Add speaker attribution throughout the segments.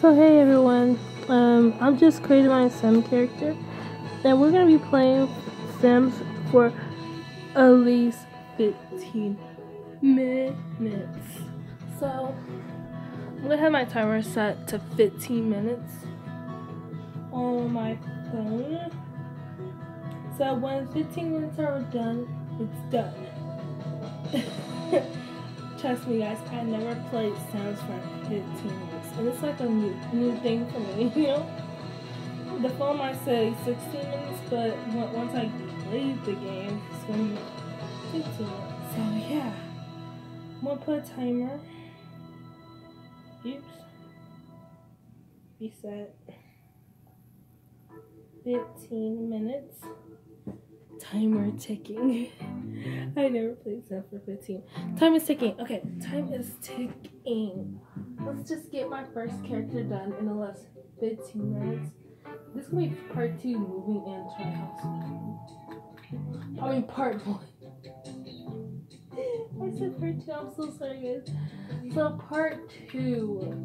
Speaker 1: So hey everyone, I'm just creating my Sim character, and we're gonna be playing Sims for at least 15 minutes. So I'm gonna have my timer set to 15 minutes on my phone. So when 15 minutes are done, it's done. Trust me guys, I never played Sims for 15 minutes. And it's like a new thing for me, you know? The phone might say 16 minutes, but once I leave the game, it's going to be 15 minutes. So yeah, I'm going to put a timer. Oops. Reset. 15 minutes. Timer ticking. I never played Sims for 15. Time is ticking. Okay, time is ticking. Let's just get my first character done in the last 15 minutes. This is gonna be part 2, moving into my house. I mean part 1. I said part 2, I'm so sorry guys. So part 2.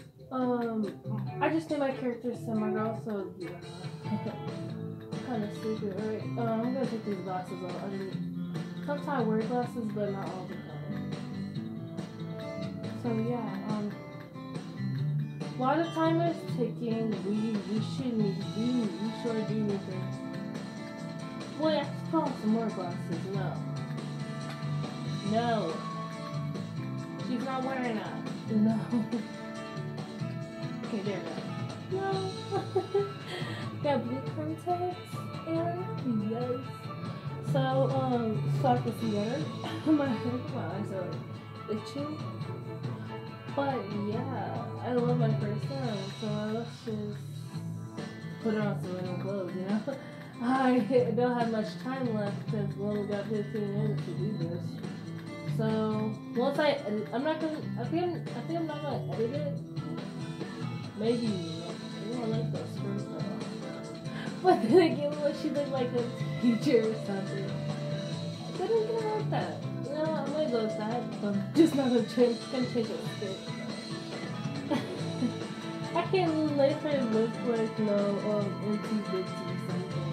Speaker 1: I just named my character Summer Girl, so yeah. Kind of stupid, right? I'm gonna take these glasses off. Sometimes I wear glasses, but not all the time. So yeah, while the timer is ticking, we sure do need things. Wait, I have to put on some more glasses. No, she's not wearing that. No. Okay, there we go. No. Got blue contacts and yes. So I can see better. my eyes are itching. But yeah, I love my first time, so let's just put on some random clothes, you know? I don't have much time left because we only got 15 minutes to do this. So once I edit, I think I'm not gonna edit it. Maybe I like that skirt though. But then again, what she looked like a teacher or something. I didn't get like that. You know, I'm gonna go with that, but I'm just not gonna change a skirt. I can't let her look like no empty bitsy something.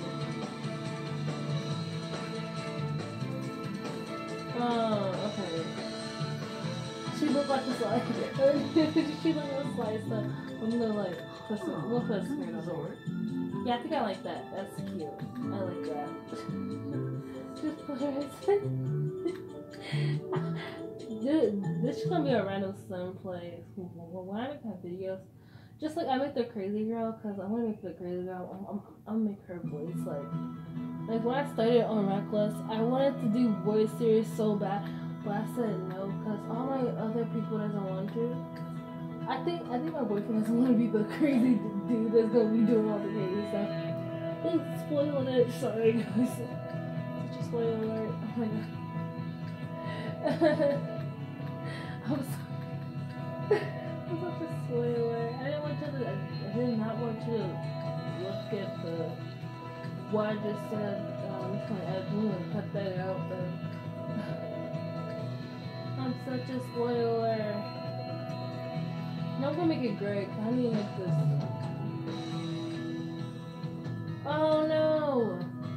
Speaker 1: Oh, okay. She looked like a slide. She looked like a slide, so I'm gonna like put a skirt on. Yeah, I think I like that. That's cute. I like that. Just put her in. This is gonna be a random Sim play. When I make my videos, just like I make the crazy girl, cause I want to make the crazy girl. I'm gonna make her voice like when I started on Reckless, I wanted to do voice series so bad, but I said no, cause all my other people doesn't want to. I think my boyfriend doesn't want to be the crazy dude that's gonna be doing all the crazy stuff. It's spoiling it. Sorry guys. Such a spoiler alert. Oh my god. I'm sorry. I'm such a spoiler. I did not want you to look at what I just said. I'm just gonna add blue and cut that out. I'm such a spoiler. No, I'm gonna make it gray. I need to make this. Oh no!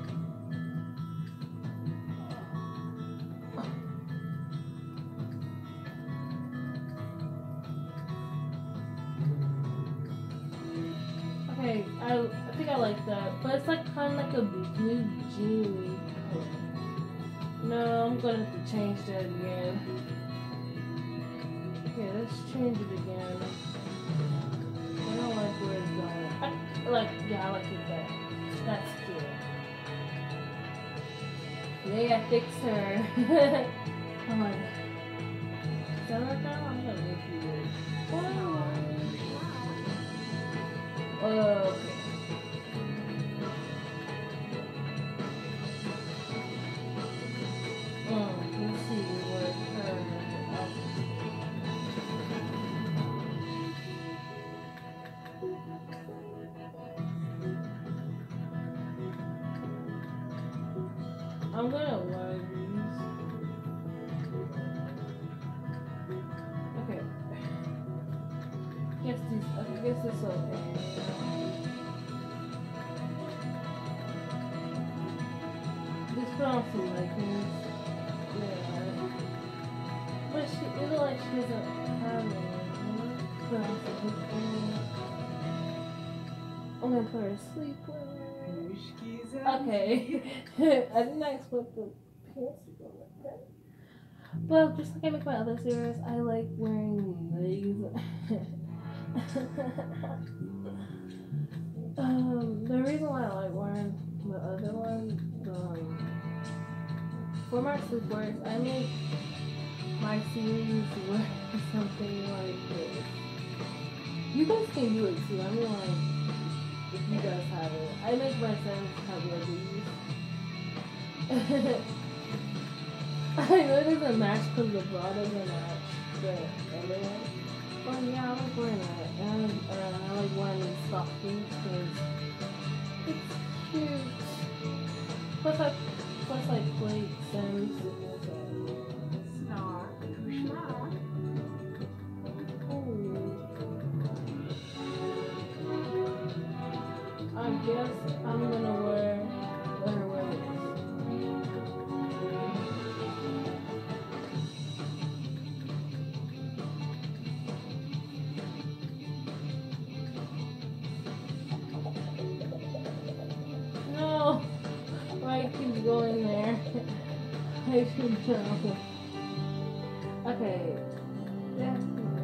Speaker 1: Okay, I think I like that, but it's like kind of like a blue jean. No, I'm gonna have to change that again. Okay, let's change it again. I don't like where it's going. I like it that. That's cute. Yeah, I fixed her. Oh my god. Is that right now? I'm gonna make you weird. Okay. Let's see what her I'm gonna wear these. Okay. Yes, these. I guess it's okay. Just put on some leggings. Yeah. But she, it looks like she doesn't have it. Put on some leggings. I'm gonna put her sleepwear. Okay. I did not expect the pants to go like that. But just like I make my other series, I like wearing these. The reason why I like wearing the other one, for my sleepwear, I make my series wear something like this. You guys can do it too. I mean, like, if you guys have it. I make my friends have one of these. I know it doesn't match because the bra doesn't match the other one. But yeah, I like wearing that. And I like wearing these stockings because it's cute. Plus I play Sims. I guess I'm gonna wear wings. No! Why keeps going there? I should know. Okay. Yeah.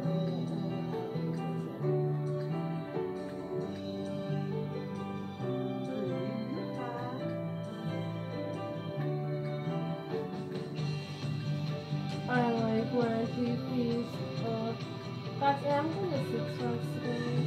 Speaker 1: I like wearing two-piece. Guys, I'm going to 6 Flags today.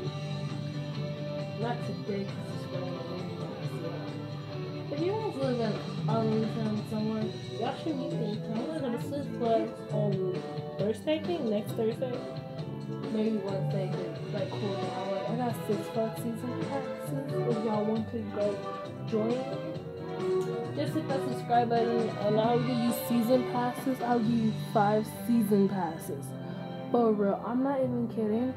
Speaker 1: Not today, because it's raining. If you guys live in Arlington somewhere, y'all should meet me. I'm going to go to 6 Flags on Thursday, I think, next Thursday. Maybe Wednesday, like cool down. I got 6 Flags season passes. If y'all want to go join. Just hit that subscribe button and I'll give you season passes. I'll give you 5 season passes. For real, I'm not even kidding.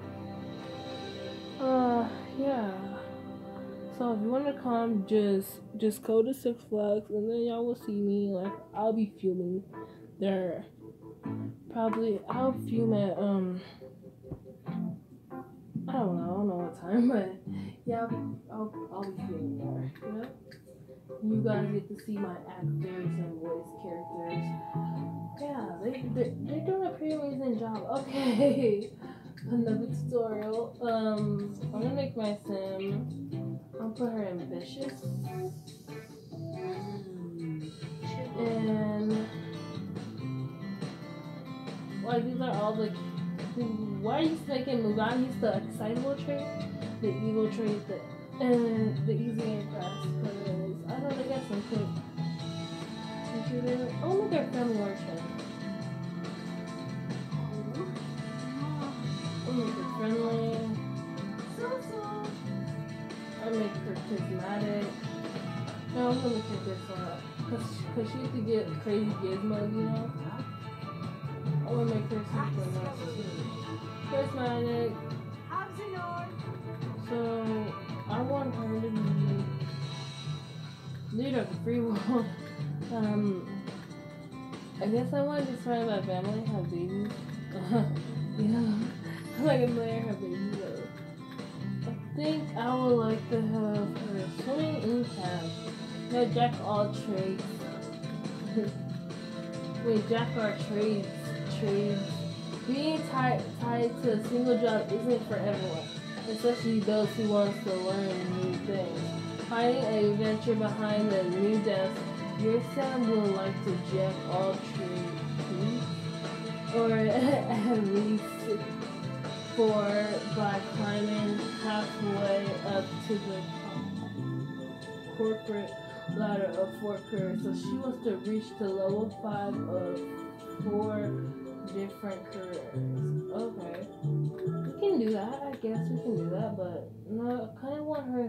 Speaker 1: Yeah. So if you want to come, just go to 6 Flags and then y'all will see me. Like, I'll be filming there. Probably, I'll film at, I don't know what time, but yeah, I'll be filming there, you know? You guys get to see my actors and voice characters. Yeah, they're doing a pretty amazing job. Okay, another tutorial. I'm gonna make my sim. I'll put her ambitious. And like these are all the. Why are you making moves? I'm used to excitable trait, the evil trait, and the easy impress. I know they got some quick feature there. Oh, look at family worship. I'll make her friendly. I'll make her charismatic. No, I'm gonna make her this one. Cause she used to get crazy gizmos, you know? I'm gonna make her super nice too. Charismatic. So, I want her to be leader of the free world. I guess I want to be surrounded by family, have babies. Yeah, like a millionaire, have babies. I think I would like to have her swimming in camp. No, jack all trades. Wait, jack our trades. Being tied to a single job isn't for everyone, especially those who want to learn new things. Finding an adventure behind the new desk, your Sam will like to jack all trades, or at least 4 by climbing halfway up to the corporate ladder of 4 careers. So she wants to reach to level 5 of 4 different careers. Okay, we can do that. I guess we can do that, but no, I kind of want her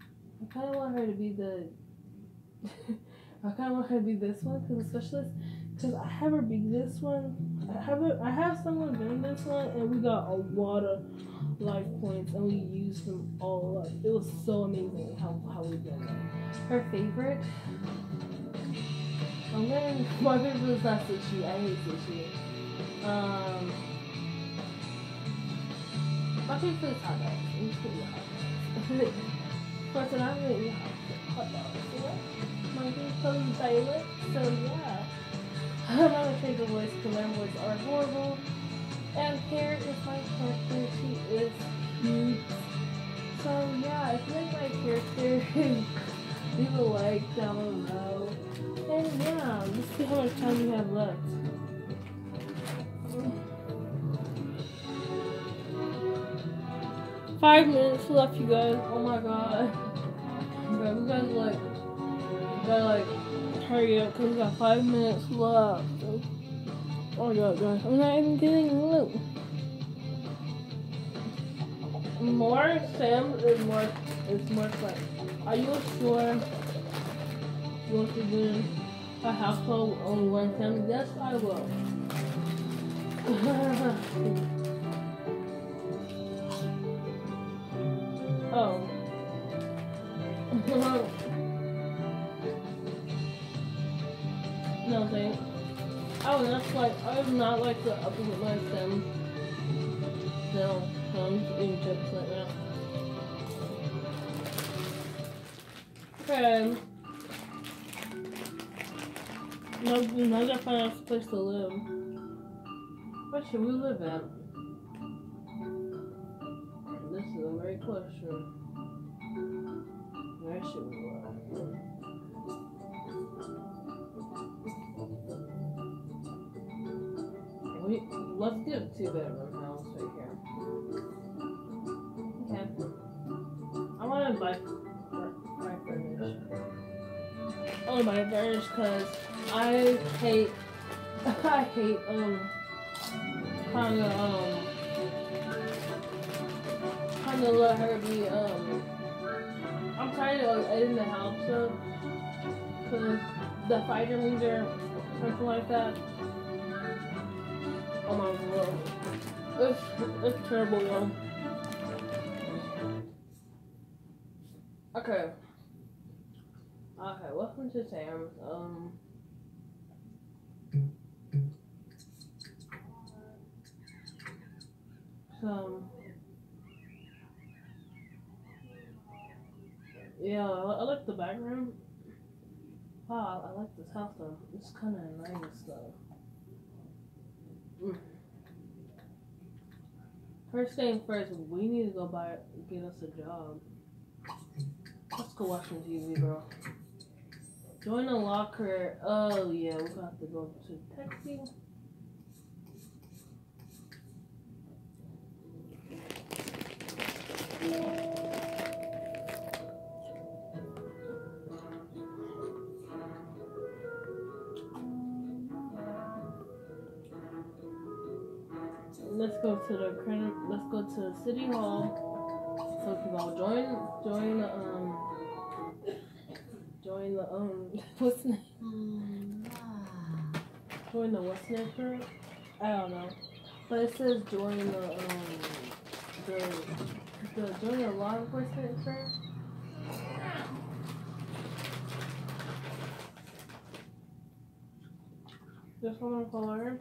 Speaker 1: to be the. I kind of want her to be this one because the specialist Cause I have her beat this one. I have someone been this one, and we got a lot of life points, and we used them all up. It was so amazing how we did it. Her favorite. My favorite is not sushi. I hate sushi. My favorite is hot dogs. I'm just gonna eat hot dogs. But then I'm gonna eat hot dogs. Yeah. My favorite color is violet. So yeah. I'm not gonna change the voice because my voice are horrible. And here is my character. She is cute. So yeah, if you like my character, leave a like down below. And yeah, let's see how much time we have left. 5 minutes left, you guys. Oh my god. Okay, we gotta hurry up because we got 5 minutes left. Oh my god, guys. I'm not even getting loot. More Sam is more fun. Are you sure you want to do a household on one Sam? Yes, I will. Oh. No thanks. I would not like to upload my Sim. No, I'm eating chips right now. Okay. Now gotta find a place to live. Where should we live at? This is a great question. Where should we live? Let's get a 2-bedroom house right here. Okay. I want to buy furniture. I want to buy furniture because I hate kind of let her be I'm tired of editing the house up because the fighter leader something like that. Oh my god. It's terrible, y'all. Okay. Okay, welcome to Sam's. Yeah, I like the background. Wow, I like this house though. It's kind of nice though. First thing first, we need to go get us a job. Let's go watch some TV, bro. Join a locker. Oh yeah, we have to go to texting. Let's go to the city hall. So we can go join the what's the name? Join the what's name group? I don't know. But it says join the join the law enforcement firm. Just want to follow her.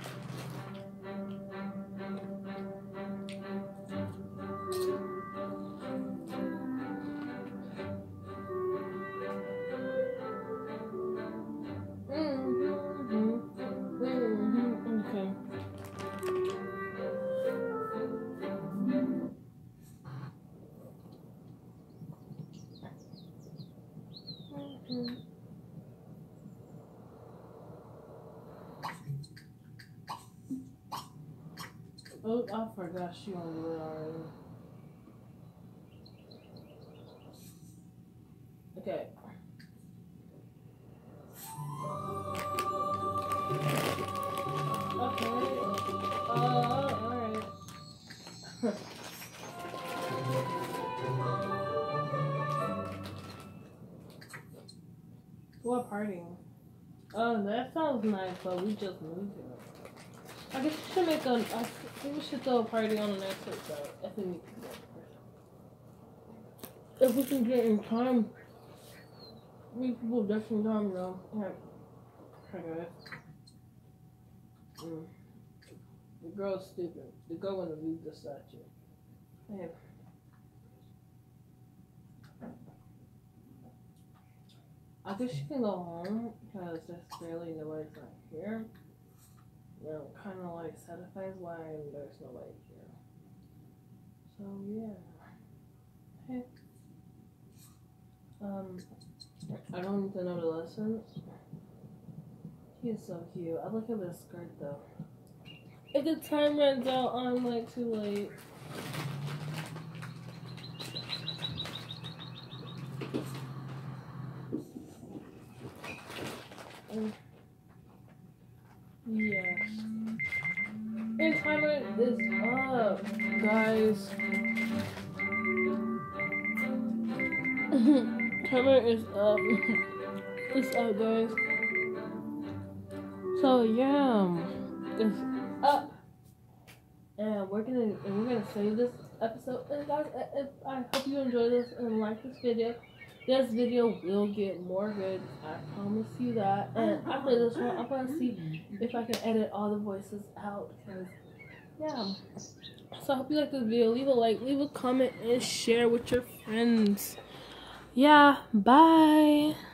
Speaker 1: Oh, I forgot she on the already. Okay. Okay. Alright. What party? Oh, that sounds nice, but we just moved here. I guess we should make a. I think we should throw a party on the next episode. If we can get in time, we people definitely time though. Okay. The girl's stupid. The girl wanna leave the statue. Okay. I guess you can go home because there's barely nobody here. You know, kind of like satisfies why there's nobody here. So yeah. Hey. I don't need to know the lessons. He's so cute. I look at this skirt though. If the time runs out, I'm like too late. Yes. And timer is up, guys. Timer is up. It's up, guys. So yeah, it's up, and we're gonna save this episode. And guys, I hope you enjoyed this and like this video. This video will get more good. I promise you that. And after this one, I'm gonna see if I can edit all the voices out. Cause yeah. So I hope you like this video. Leave a like, leave a comment, and share with your friends. Yeah. Bye.